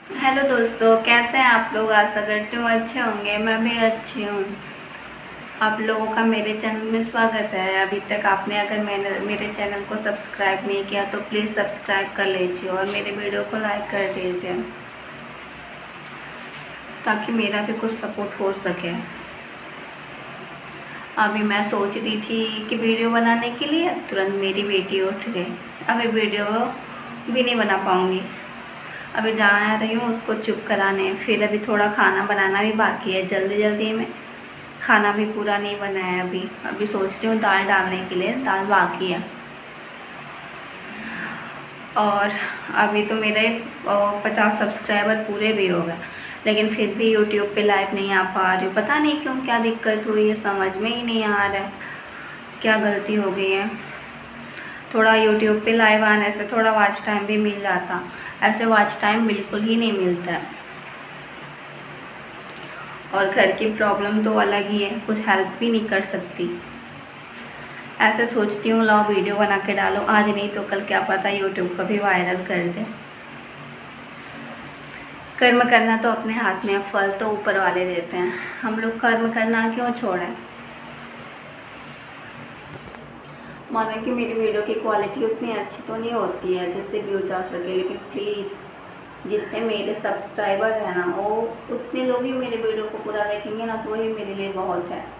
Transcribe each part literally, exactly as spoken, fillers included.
Hello दोस्तों, कैसे हैं आप लोग। आशा करती हूँ अच्छे होंगे। मैं भी अच्छी हूँ। आप लोगों का मेरे चैनल में स्वागत है। अभी तक आपने अगर मैंने मेरे चैनल को सब्सक्राइब नहीं किया तो प्लीज़ सब्सक्राइब कर लीजिए और मेरे वीडियो को लाइक कर दीजिए ताकि मेरा भी कुछ सपोर्ट हो सके। अभी मैं सोच रही थी कि वीडियो बनाने के लिए, तुरंत मेरी बेटी उठ गई। अभी वीडियो भी नहीं बना पाऊँगी। अभी जा रही हूँ उसको चुप कराने। फिर अभी थोड़ा खाना बनाना भी बाकी है। जल्दी जल्दी में खाना भी पूरा नहीं बनाया है। अभी अभी सोच रही हूँ दाल डालने के लिए, दाल बाकी है। और अभी तो मेरे पचास सब्सक्राइबर पूरे भी हो गए, लेकिन फिर भी यूट्यूब पे लाइव नहीं आ पा रही हूँ। पता नहीं क्यों, क्या दिक्कत हुई है, समझ में ही नहीं आ रहा है क्या गलती हो गई है। थोड़ा यूट्यूब पे लाइव आने से थोड़ा वॉच टाइम भी मिल जाता, ऐसे वॉच टाइम बिल्कुल ही नहीं मिलता है। और घर की प्रॉब्लम तो अलग ही है, कुछ हेल्प भी नहीं कर सकती। ऐसे सोचती हूँ लाओ वीडियो बना के डालो, आज नहीं तो कल क्या पता यूट्यूब को भी वायरल कर दे। कर्म करना तो अपने हाथ में, फल तो ऊपर वाले देते हैं। हम लोग कर्म करना क्यों छोड़ें। माना कि मेरी वीडियो की क्वालिटी उतनी अच्छी तो नहीं होती है जिससे व्यूज आ सके, लेकिन प्लीज़ जितने मेरे सब्सक्राइबर हैं ना, वो उतने लोग ही मेरे वीडियो को पूरा देखेंगे ना, तो वही मेरे लिए बहुत है।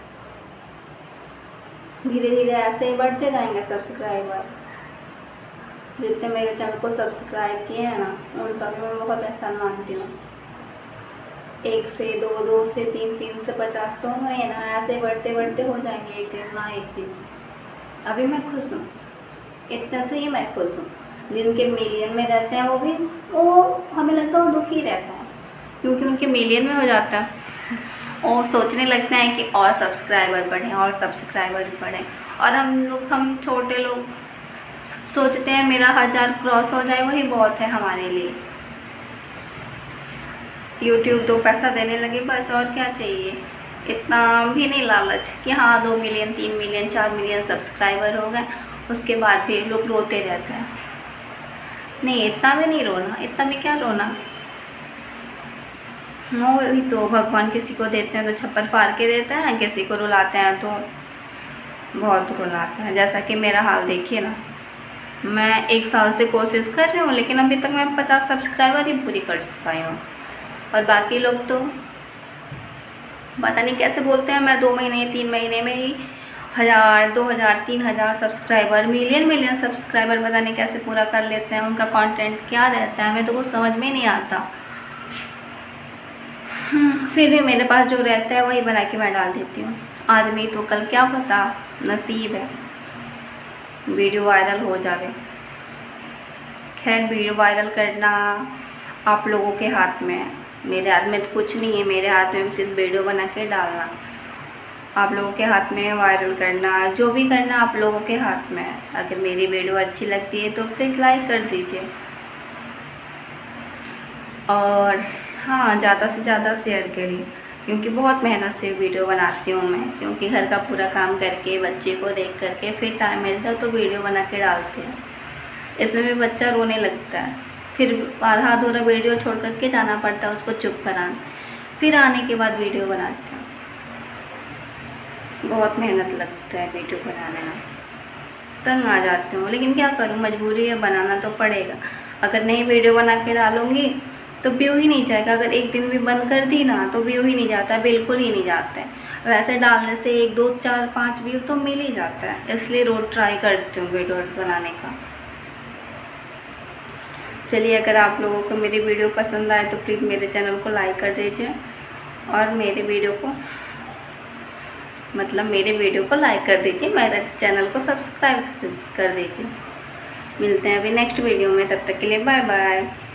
धीरे धीरे ऐसे ही बढ़ते जाएंगे सब्सक्राइबर। जितने मेरे चैनल को सब्सक्राइब किए हैं ना, उनका भी मैं बहुत एहसान मानती हूँ। एक से दो, दो से तीन, तीन से पचास तो है ना, ऐसे बढ़ते बढ़ते हो जाएंगे एक दिन ना एक दिन। अभी मैं खुश हूँ, इतना से ही मैं खुश हूँ। जिनके मिलियन में रहते हैं वो भी, वो हमें लगता है वो दुखी रहता है, क्योंकि उनके मिलियन में हो जाता है और सोचने लगते हैं कि और सब्सक्राइबर बढ़ें और सब्सक्राइबर बढ़ें। और हम लोग, हम छोटे लोग सोचते हैं मेरा हज़ार क्रॉस हो जाए, वही बहुत है हमारे लिए। यूट्यूब दो पैसा देने लगे बस, और क्या चाहिए। इतना भी नहीं लालच कि हाँ दो मिलियन, तीन मिलियन, चार मिलियन सब्सक्राइबर हो गए, उसके बाद भी लोग रोते रहते हैं। नहीं, इतना भी नहीं रोना, इतना भी क्या रोना। वही तो, भगवान किसी को देते हैं तो छप्पर फाड़ के देते हैं, किसी को रुलाते हैं तो बहुत रुलाते हैं। जैसा कि मेरा हाल देखिए ना, मैं एक साल से कोशिश कर रही हूँ, लेकिन अभी तक मैं पचास सब्सक्राइबर ही पूरी कर पाई हूँ। और बाकी लोग तो पता नहीं कैसे बोलते हैं, मैं दो महीने तीन महीने में ही हज़ार, दो हज़ार, तीन हज़ार सब्सक्राइबर, मिलियन मिलियन सब्सक्राइबर पता नहीं कैसे पूरा कर लेते हैं। उनका कंटेंट क्या रहता है, हमें तो कुछ समझ में नहीं आता। फिर भी मेरे पास जो रहता है वही बना के मैं डाल देती हूँ। आज नहीं तो कल क्या पता, नसीब है वीडियो वायरल हो जावे। खैर, वीडियो वायरल करना आप लोगों के हाथ में है, मेरे हाथ में तो कुछ नहीं है। मेरे हाथ में सिर्फ वीडियो बना के डालना, आप लोगों के हाथ में वायरल करना, जो भी करना आप लोगों के हाथ में है। अगर मेरी वीडियो अच्छी लगती है तो प्लीज़ लाइक कर दीजिए, और हाँ ज़्यादा से ज़्यादा शेयर करिए, क्योंकि बहुत मेहनत से वीडियो बनाती हूँ मैं। क्योंकि घर का पूरा काम करके, बच्चे को देख करके फिर टाइम मिलता है तो वीडियो बना के डालते हैं। इसमें भी बच्चा रोने लगता है, फिर आधा अधूरा वीडियो छोड़ करके जाना पड़ता है उसको चुप कराने, फिर आने के बाद वीडियो बनाते हैं। बहुत मेहनत लगता है वीडियो बनाने में, तंग आ जाती हूँ, लेकिन क्या करूँ, मजबूरी है, बनाना तो पड़ेगा। अगर नहीं वीडियो बना के डालूँगी तो व्यू ही नहीं जाएगा। अगर एक दिन भी बंद कर दी ना तो व्यू ही नहीं जाता, बिल्कुल ही नहीं जाता है। वैसे डालने से एक दो चार पाँच व्यू तो मिल ही जाता है, इसलिए रोज़ ट्राई करती हूँ वीडियो बनाने का। चलिए, अगर आप लोगों को मेरी वीडियो पसंद आए तो प्लीज़ मेरे चैनल को लाइक कर दीजिए, और मेरे वीडियो को मतलब मेरे वीडियो को लाइक कर दीजिए, मेरे चैनल को सब्सक्राइब कर दीजिए। मिलते हैं अभी नेक्स्ट वीडियो में, तब तक के लिए बाय बाय।